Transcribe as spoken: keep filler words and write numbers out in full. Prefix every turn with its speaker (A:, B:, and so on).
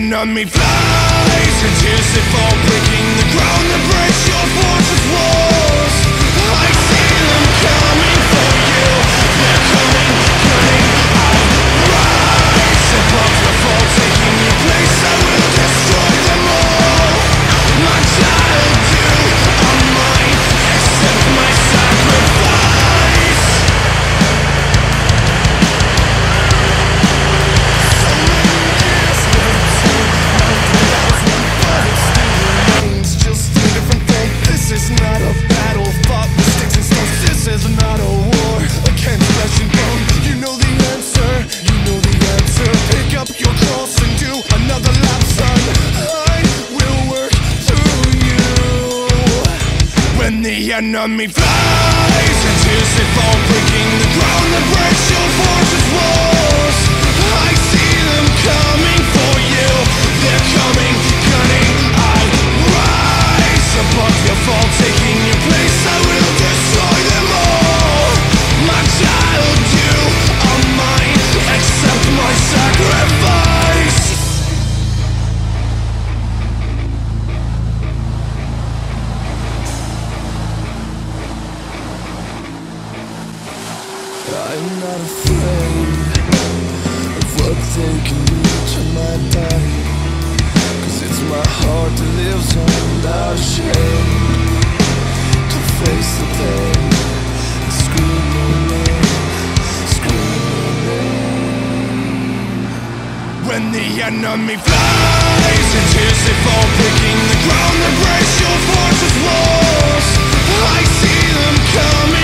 A: enemy flies and tears they fall, breaking the ground that breaks your fortress walls. I see them coming for you. They're coming, cunning. I rise above the fall, taking your place. I will destroy them all. My child, you are mine. Accept my sacrifice. So many years later, but it still remains just a different thing. This is not a battle fought with sticks and stones. This is not a war against flesh and bone. You know the answer, you know the answer. Pick up your cross and do another lap, son. I will work through you. When the enemy flies and tears they fall, breaking the ground that breaks your fortress walls. I see them coming for you. They're coming, cunning. I rise above your fall, taking your place. I will destroy them all. My child, you are mine. Accept my sacrifice. I'm not afraid of what they can do to my body, 'cause it's my heart that lives on without shame. To face the pain and scream your name, scream your name. When the enemy flies and tears they fall, breaking the ground that breaks your fortress walls. I see them coming